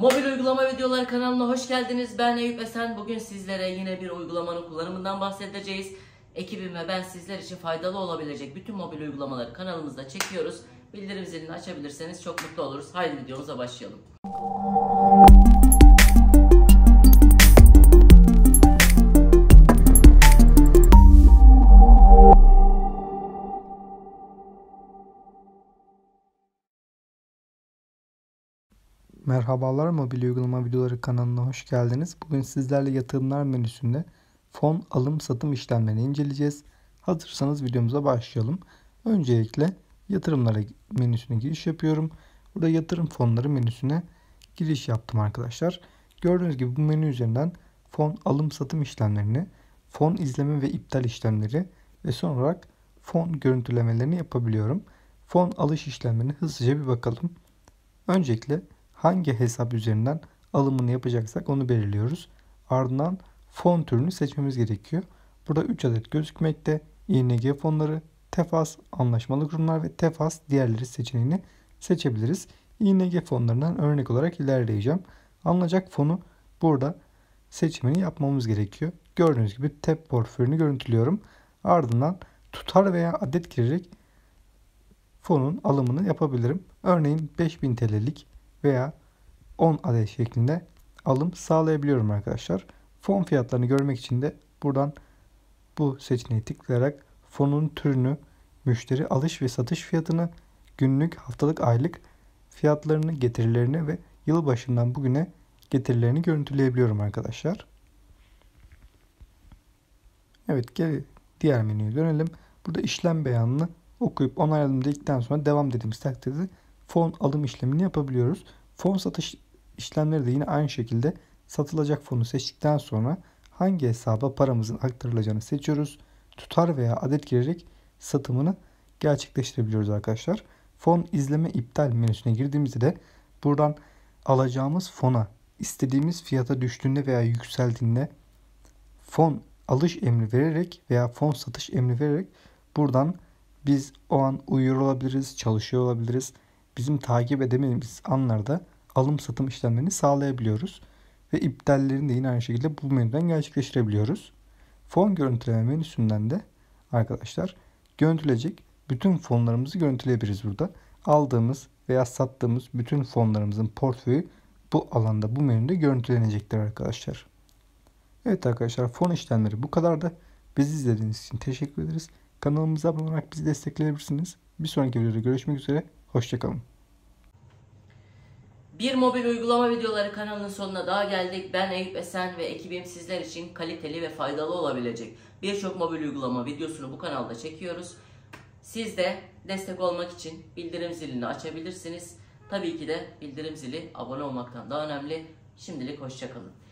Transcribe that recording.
Mobil uygulama videoları kanalına hoş geldiniz. Ben Eyüp Esen. Bugün sizlere yine bir uygulamanın kullanımından bahsedeceğiz. Ekibim ve ben sizler için faydalı olabilecek bütün mobil uygulamaları kanalımızda çekiyoruz. Bildirim zilini açabilirseniz çok mutlu oluruz. Haydi videomuza başlayalım. Merhabalar, mobil uygulama videoları kanalına hoş geldiniz. Bugün sizlerle yatırımlar menüsünde fon alım satım işlemlerini inceleyeceğiz. Hazırsanız videomuza başlayalım. Öncelikle yatırımlara menüsüne giriş yapıyorum. Burada yatırım fonları menüsüne giriş yaptım arkadaşlar. Gördüğünüz gibi bu menü üzerinden fon alım satım işlemlerini, fon izleme ve iptal işlemleri ve son olarak fon görüntülemelerini yapabiliyorum. Fon alış işlemlerine hızlıca bir bakalım. Öncelikle hangi hesap üzerinden alımını yapacaksak onu belirliyoruz. Ardından fon türünü seçmemiz gerekiyor. Burada 3 adet gözükmekte. ING fonları, TEFAS, anlaşmalı kurumlar ve TEFAS diğerleri seçeneğini seçebiliriz. ING fonlarından örnek olarak ilerleyeceğim. Alınacak fonu burada seçimini yapmamız gerekiyor. Gördüğünüz gibi TEP portföyünü görüntülüyorum. Ardından tutar veya adet girerek fonun alımını yapabilirim. Örneğin 5000 TL'lik veya 10 adet şeklinde alım sağlayabiliyorum arkadaşlar. Fon fiyatlarını görmek için de buradan bu seçeneği tıklayarak fonun türünü, müşteri alış ve satış fiyatını, günlük, haftalık, aylık fiyatlarını, getirilerini ve yılbaşından bugüne getirilerini görüntüleyebiliyorum arkadaşlar. Evet, diğer menüye dönelim. Burada işlem beyanını okuyup onayladım dedikten sonra devam dediğimiz takdirde fon alım işlemini yapabiliyoruz. Fon satış işlemleri de yine aynı şekilde satılacak fonu seçtikten sonra hangi hesaba paramızın aktarılacağını seçiyoruz. Tutar veya adet girerek satımını gerçekleştirebiliyoruz arkadaşlar. Fon izleme iptal menüsüne girdiğimizde de buradan alacağımız fona istediğimiz fiyata düştüğünde veya yükseldiğinde fon alış emri vererek veya fon satış emri vererek buradan biz o an uyuyor olabiliriz, çalışıyor olabiliriz. Bizim takip edemediğimiz anlarda alım satım işlemlerini sağlayabiliyoruz. Ve iptallerini de yine aynı şekilde bu menüden gerçekleştirebiliyoruz. Fon görüntüleme menüsünden de arkadaşlar görüntülecek bütün fonlarımızı görüntüleyebiliriz burada. Aldığımız veya sattığımız bütün fonlarımızın portföyü bu alanda, bu menüde görüntülenecektir arkadaşlar. Evet arkadaşlar, fon işlemleri bu kadardı. Bizi izlediğiniz için teşekkür ederiz. Kanalımıza abone olarak bizi destekleyebilirsiniz. Bir sonraki videoda görüşmek üzere. Hoşçakalın. Bir mobil uygulama videoları kanalının sonuna daha geldik. Ben Eyüp Esen ve ekibim sizler için kaliteli ve faydalı olabilecek birçok mobil uygulama videosunu bu kanalda çekiyoruz. Siz de destek olmak için bildirim zilini açabilirsiniz. Tabii ki de bildirim zili abone olmaktan daha önemli. Şimdilik hoşçakalın.